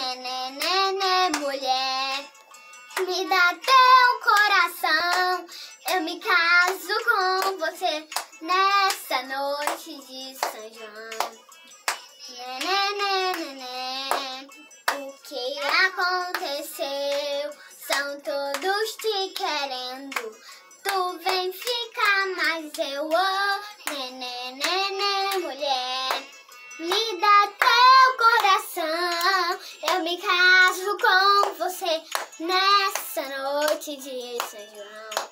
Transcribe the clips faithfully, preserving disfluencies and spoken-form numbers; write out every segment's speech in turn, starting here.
Nenê, nenê, mulher, me dá teu coração. Eu me caso com você nessa noite de São João. Nenê, nenê, o que aconteceu? São todos te querendo. Tu vem ficar, mas eu oh, nenê, nenê, mulher, me dá teu coração. Eu me caso com você nessa noite de São João.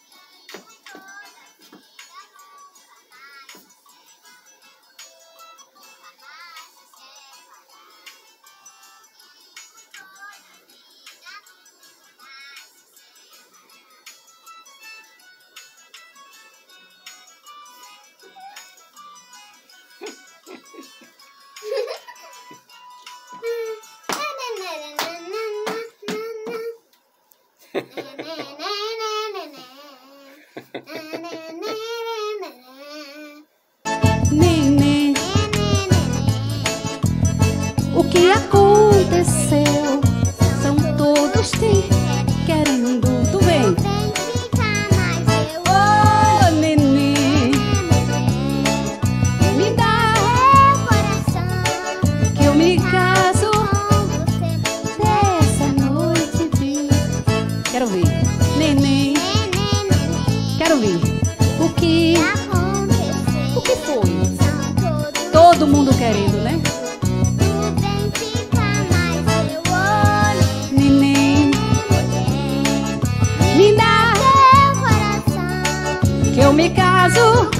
Nenê, o que aconteceu? São todos te querendo. Tu vem. Oh, nenê, me dá que eu me caso nessa noite de... Quero ver. Nenê, quero ver. O que... O que foi? Todo mundo querendo, né? Neném, me dá que eu me caso